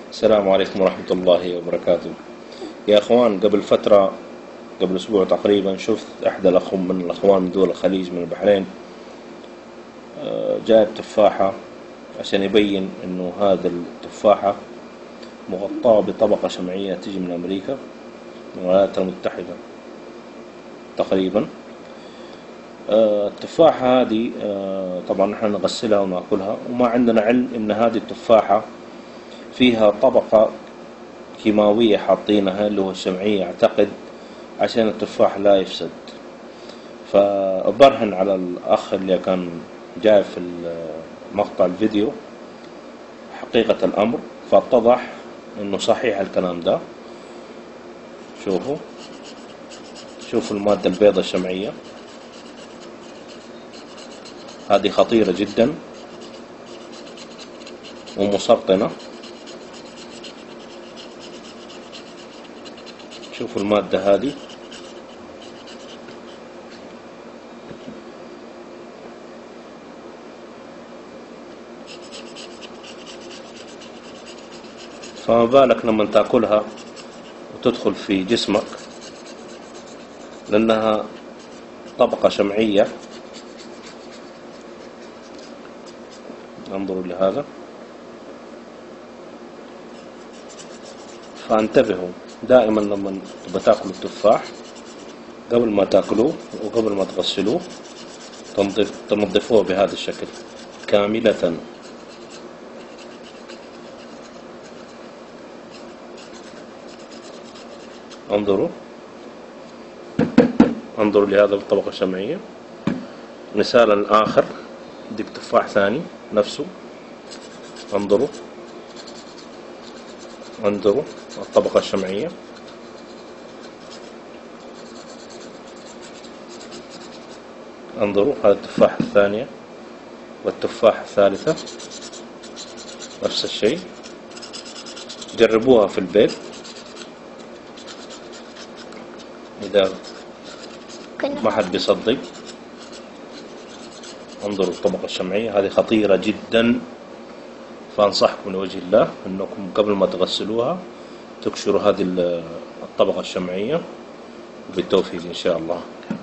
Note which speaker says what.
Speaker 1: السلام عليكم ورحمة الله وبركاته. يا أخوان، قبل فترة، قبل أسبوع تقريبا، شفت أحد من الأخوان من دول الخليج من البحرين جايب تفاحة عشان يبين إنه هذا التفاحة مغطاة بطبقة شمعية تجي من أمريكا، من الولايات المتحدة تقريبا. التفاحة هذه طبعا نحن نغسلها ونأكلها، وما عندنا علم إن هذه التفاحة فيها طبقة كيماوية حاطينها اللي هو الشمعية، أعتقد عشان التفاح لا يفسد. فبرهن على الأخ اللي كان جاي في مقطع الفيديو حقيقة الأمر، فاتضح إنه صحيح الكلام ده. شوفوا المادة البيضاء الشمعية هذه خطيرة جدا ومسرطنة. شوفوا المادة هذه، فما بالك لما تاكلها وتدخل في جسمك، لأنها طبقة شمعية. انظروا لهذا، فانتبهوا دائما لما تبغى تاكلوا التفاح، قبل ما تاكلوه وقبل ما تغسلوه تنظفوه بهذا الشكل كاملة. انظروا لهذا الطبقة الشمعية. مثالا آخر، ديك تفاح ثاني نفسه، انظروا الطبقة الشمعية. انظروا هذا التفاحة الثانية والتفاحة الثالثة نفس الشيء. جربوها في البيت إذا ما حد بيصدق. انظروا الطبقة الشمعية هذه خطيرة جدا، فأنصحكم لوجه الله أنكم قبل ما تغسلوها تكشروا هذه الطبقة الشمعية، وبالتوفيق إن شاء الله.